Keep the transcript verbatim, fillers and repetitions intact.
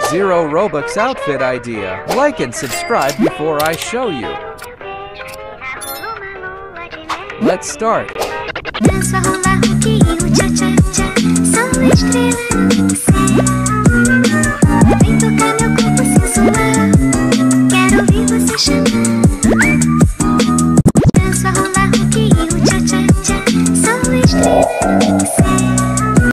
Zero Robux outfit idea. Like and subscribe before I show you. Let's start. Dança, rolar, roquinho, tcha tcha tcha. São estrelas.